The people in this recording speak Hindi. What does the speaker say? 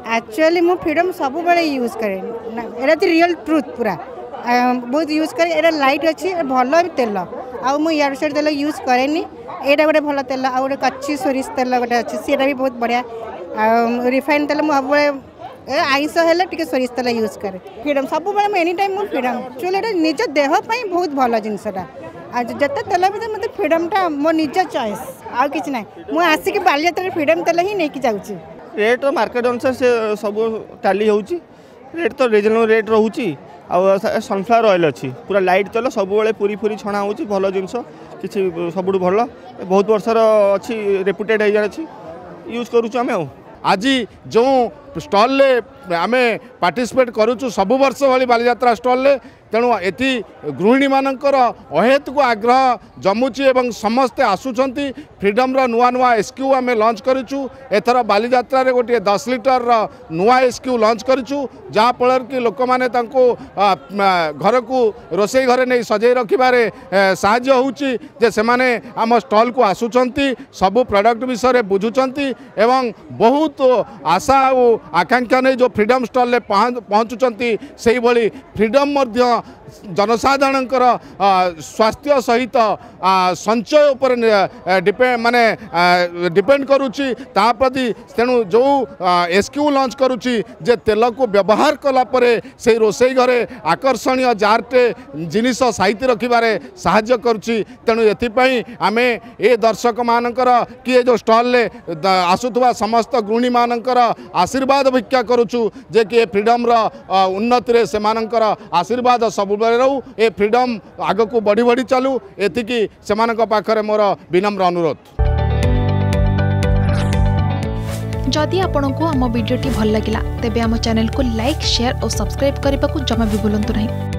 एक्चुअली मु फ्रीडम सब बड़े यूज करे एटा तो रियल ट्रुथ पूरा बहुत यूज करे एटा लाइट अच्छी भल भी तेल आउ मु यार से तेल यूज कैनि एटा गोटे भल तेल आ गोटे कच्ची सोरिष तेल गोटे अच्छी सीटा भी बहुत बढ़िया रिफाइन तेल मुझे आईस हेल्ले टे सोरिष तेल यूज करे फ्रीडम सब एनी टाइम मु फ्रीडम एक्चुअली निज देहपाई बहुत भल जिनसा जिते तेल भी मतलब फ्रीडमटा मो निज चॉइस आउ कि ना मुझे आसिक बालियात्रा फ्रीडम तेल ही नहीं जाऊँगी रेट मार्केट अनुसार से सब टाली होची रेट तो रिजनेबल रेट रोची आ सनफ्लावर ऑयल अच्छी पूरा लाइट तेल सब पूरी पूरी छणा होची भल जिनस किसी सब भल बहुत वर्षर अच्छी रेपुटेड अच्छी यूज करूँ आज जो स्टल आम पार्टिसिपेट करूँ सब वर्ष भाई बालीजात्रा स्टल तेणु एटी गृहिणी मानकर अहेतुक आग्रह जमुची एवं समस्ते आसुंच फ्रीडम नुआ नुआ एसक्यू आम लंच करूँ एथर बालीजात्रा रे गोटे 10 लिटर नुआ एसक्यू लंच करूँ जहाँफल कि लोक मैंने घर को रोसई घरे नहीं सजई रखिबारे साहाय्य होउची जे से माने आम स्टल को आसुंच सबू प्रोडक्ट विषय बुझुंट एवं बहुत आशा और आकांक्षा नहीं जो फ्रीडम स्टल पहुँचुंट से भली फ्रीडम जनसाधारण स्वास्थ्य सहित संचय उपर माने डिपेंड करुच्ची प्रति तेणु जो एसक्यू लंच करुच्ची जे तेल को व्यवहार कला परे से रोसई घरे आकर्षणीय जारटे जिनिस साइति रखिबारे साहाय्य करुच्ची तेणु एथिपाई आमे ए दर्शक मानकर कि जो स्टल ले आसुथुवा समस्त गृहिणी मानकर आशीर्वाद भिक्षा करुचु जे कि फ्रीडम रो उन्नति रे से मानकर आशीर्वाद सब रहू ए फ्रीडम आग को बढ़ी बढ़ी चलू एतिकी सेमानक पाखरे मोर विनम्र अनुरोध। जदि आपंक आम भिडी भल लगा तेब आम चैनल को लाइक शेयर और सब्सक्राइब करने को जमा भी भूलु नहीं।